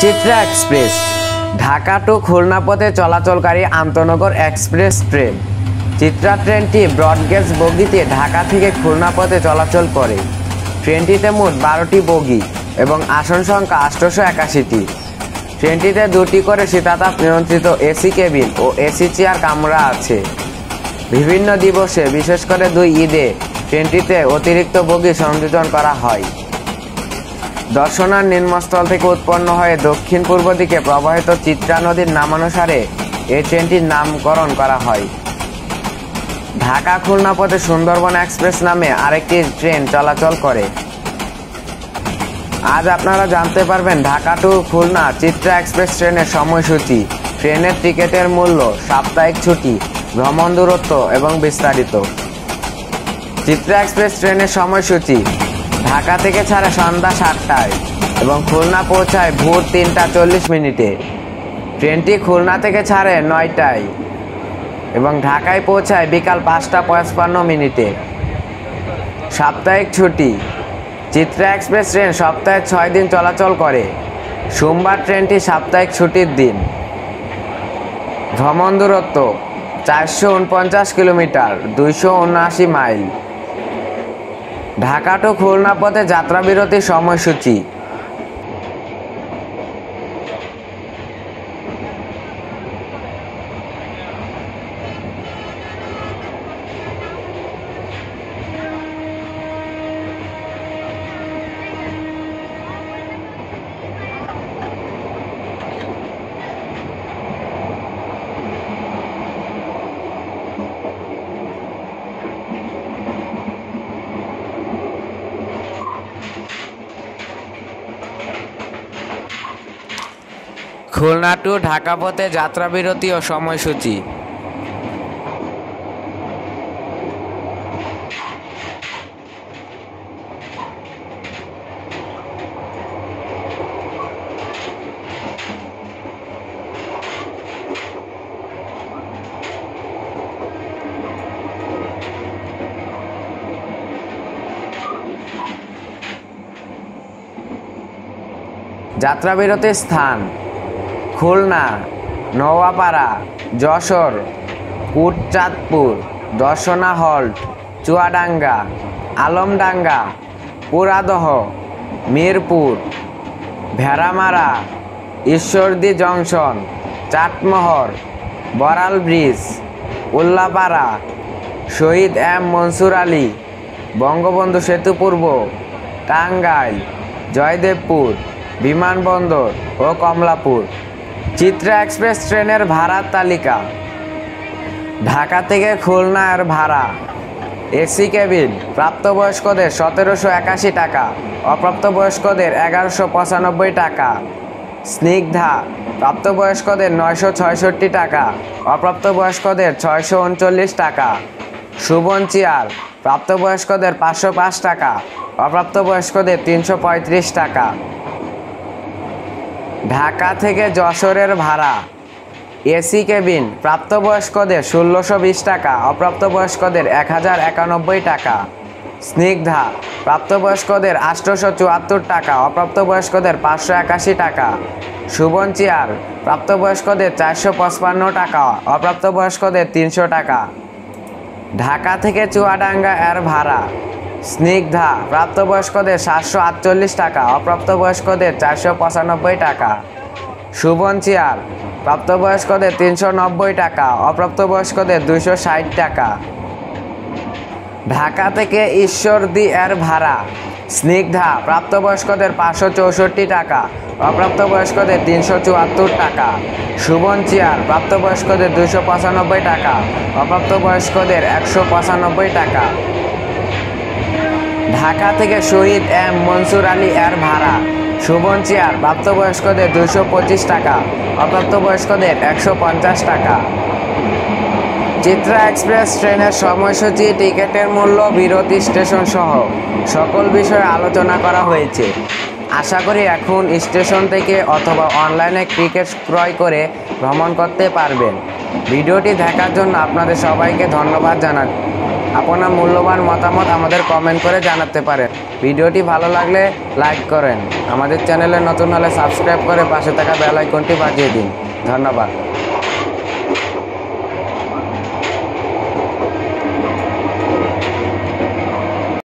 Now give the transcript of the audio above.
Chitra express Dhaka to Khulna পথে চলাচলকারী আন্তনগর এক্সপ্রেস ট্রেন। চিত্রা ট্রেনটি ব্রডগেজ বগিতে ঢাকা থেকে খুলনা পথে চলাচল করে। ট্রেনটিতে মোট 12টি বগি এবং আসন সংখ্যা 881টি। ট্রেনটিতে 2টি করে শীতাতাপ নিয়ন্ত্রিত এসি কেবিন ও এসি চেয়ার কামরা আছে। বিভিন্ন দিবসে বিশেষ করে 2 ঈদে ট্রেনটিতে অতিরিক্ত বগি সংযোজন করা হয়। দর্শনার নিম্নস্থল থেকে উৎপন্ন হয়ে দক্ষিণ পূর্ব দিকে প্রবাহিত চিত্রা নদীর নামানুসারে এই ট্রেনটির নামকরণ করা হয়। ঢাকা খুলনা পথে সুন্দরবন এক্সপ্রেস নামে আরেকটি ট্রেন চলাচল করে। আজ আপনারা জানতে পারবেন ঢাকা টু খুলনা চিত্রা এক্সপ্রেস ট্রেনের সময়সূচি, ট্রেনের টিকিটের মূল্য, সাপ্তাহিক ছুটি, ভ্রমণ দূরত্ব এবং বিস্তারিত। চিত্রা এক্সপ্রেস ট্রেনের সময়সূচি: ঢাকা থেকে ছাড়ে সন্ধ্যা 7টায় এবং খুলনা পৌঁছায় ভোর 3টা 40 মিনিটে। ট্রেনটি খুলনা থেকে ছাড়ে 9টায় এবং ঢাকায় পৌঁছায় বিকাল 5টা 55 সাপ্তাহিক ছুটি: চিত্রা এক্সপ্রেস ট্রেন সপ্তাহে 6 দিন চলাচল করে। সোমবার ট্রেনটি সাপ্তাহিক ছুটির দিন। ভ্রমণ দূরত্ব 449 kilometre, 279 mile. Dhaka to Khulna পথে যাত্রা বিরতির সময়সূচি: খুলনা টু ঢাকা পথে যাত্রা বিরতি ও সময়সূচি: যাত্রা বিরতির স্থান: Khulna, Noapara, Jessore, Kotchandpur, Darshana halt, Chuadanga, Alamdanga, Poradah, Mirpur, Bheramara, Ishwardi junction, Chatmohar, Baral bridge, Ullapara, Shahid M Mansur Ali, Bangabandhu Setu Purba, Tangail, Joydebpur, বিমানবন্দর ও কমলাপুর। চিত্রা এক্সপ্রেস ট্রেনের ভাড়ার তালিকা: ঢাকা থেকে খুলনার ভাড়া: এসি কেবিন প্রাপ্তবয়স্কদের 1781 টাকা, অপ্রাপ্তবয়স্কদের 1195 টাকা। স্নিগ্ধা প্রাপ্তবয়স্কদের 966 টাকা, অপ্রাপ্তবয়স্কদের 639 টাকা। সুবন চেয়ার প্রাপ্তবয়স্কদের 505 টাকা, অপ্রাপ্তবয়স্কদের 335 টাকা। ঢাকা থেকে যশোরের ভাড়া: এসি কেবিন প্রাপ্তবয়স্কদের 1620 টাকা, অপ্রাপ্তবয়স্কদের 1091 টাকা। স্নিগ্ধা প্রাপ্তবয়স্কদের 874 টাকা, অপ্রাপ্তবয়স্কদের 581 টাকা। সুবন চেয়ার প্রাপ্তবয়স্কদের 455 টাকা, অপ্রাপ্তবয়স্কদের 300 টাকা। ঢাকা থেকে চুয়াডাঙ্গা এর ভাড়া: স্নিগ্ধা প্রাপ্তবয়স্কদের 748 টাকা, অপ্রাপ্তবয়স্কদের 495 টাকা। সুবন চেয়ার প্রাপ্তবয়স্কদের 390 টাকা, অপ্রাপ্তবয়স্কদের 260 টাকা। ঢাকা থেকে ঈশ্বরদী এর ভাড়া: স্নিগ্ধা প্রাপ্তবয়স্কদের 564 টাকা, অপ্রাপ্তবয়স্কদের 374 টাকা। সুবন চেয়ার প্রাপ্তবয়স্কদের 295 টাকা, অপ্রাপ্তবয়স্কদের 195 টাকা। ঢাকা থেকে শহীদ এম মনসুর আলী এর ভাড়া: সুবন চেয়ার প্রাপ্তবয়স্কদের 225 টাকা, অপ্রাপ্তবয়স্কদের 150 টাকা। চিত্রা এক্সপ্রেস ট্রেনের সময়সূচি, টিকিটের মূল্য, বিরতি, স্টেশন সহ সকল বিষয়ে আলোচনা করা হয়েছে। আশা করি এখন স্টেশন থেকে অথবা অনলাইনে টিকিট ক্রয় করে ভ্রমণ করতে পারবেন। ভিডিওটি দেখার জন্য আপনাদের সবাইকে ধন্যবাদ জানাচ্ছি। আপনার মূল্যবান মতামত আমাদের কমেন্ট করে জানাতে পারেন। ভিডিওটি ভালো লাগলে লাইক করেন। আমাদের চ্যানেলে নতুন হলে সাবস্ক্রাইব করে পাশে থাকা বেল আইকনটি বাজিয়ে দিন। ধন্যবাদ।